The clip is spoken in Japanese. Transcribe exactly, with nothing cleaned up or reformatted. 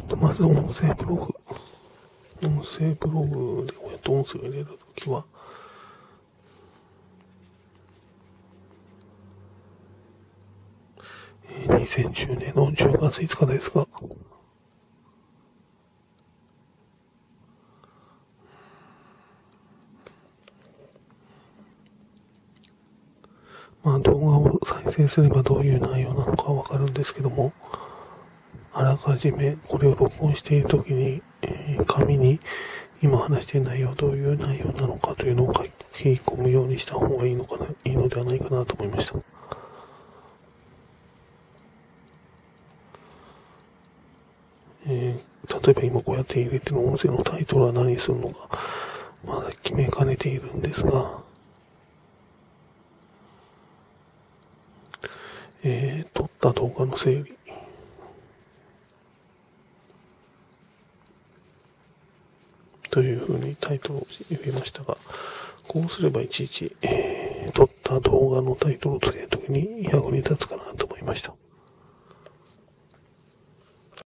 と、まず音声ブログ。音声ブログでこうやって音声を入れるときは、にせんじゅうねんのじゅうがついつかですが、まあ動画を再生すればどういう内容なのかわかるんですけども、あらかじめこれを録音しているときに、えー、紙に今話している内容はどういう内容なのかというのを書き込むようにした方がいいのかな、いいのではないかなと思いました。えー、例えば今こうやって入れてる音声のタイトルは何するのか、まだ決めかねているんですが、えー、撮った動画の整理というふうにタイトルを入れましたが、こうすればいちいち、えー、撮った動画のタイトルをつけるときに役に立つかなと思いました。